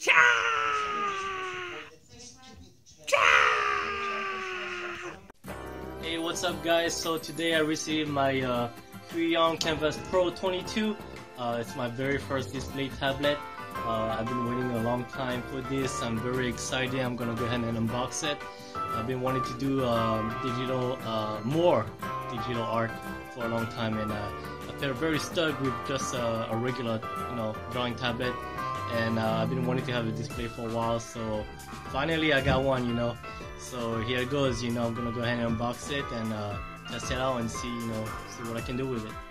Hey, what's up guys? So today I received my HUION KAMVAS PRO 22. It's my very first display tablet. I've been waiting a long time for this. I'm very excited. I'm gonna go ahead and unbox it. I've been wanting to do more digital art for a long time, and I felt very stuck with just a regular, drawing tablet. And I've been wanting to have a display for a while, so finally I got one, So here it goes, I'm gonna go ahead and unbox it and test it out and see what I can do with it.